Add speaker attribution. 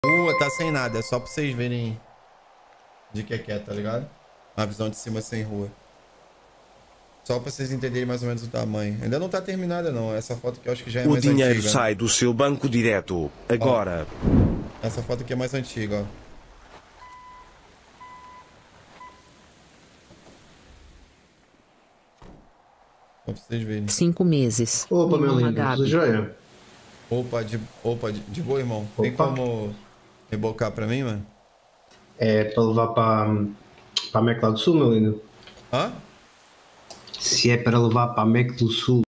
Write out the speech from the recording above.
Speaker 1: rua, tá sem nada. É só pra vocês verem de que é, tá ligado? A visão de cima sem rua. Só pra vocês entenderem mais ou menos o tamanho. Ainda não tá terminada, não. Essa foto aqui eu acho que já é
Speaker 2: O
Speaker 1: mais
Speaker 2: dinheiro
Speaker 1: antiga.
Speaker 2: sai do seu banco direto. Agora.
Speaker 1: Ó, essa foto aqui é mais antiga, ó. Só pra vocês verem.
Speaker 3: 5 meses.
Speaker 4: Opa, meu
Speaker 3: Irmã
Speaker 4: lindo, tudo
Speaker 3: Gabi.
Speaker 4: jóia?
Speaker 1: Opa, de boa, irmão. Tem
Speaker 4: Opa.
Speaker 1: como rebocar pra mim, mano?
Speaker 4: É pra levar pra América do Sul, meu lindo?
Speaker 1: Hã?
Speaker 4: Se é para levar para América do Sul.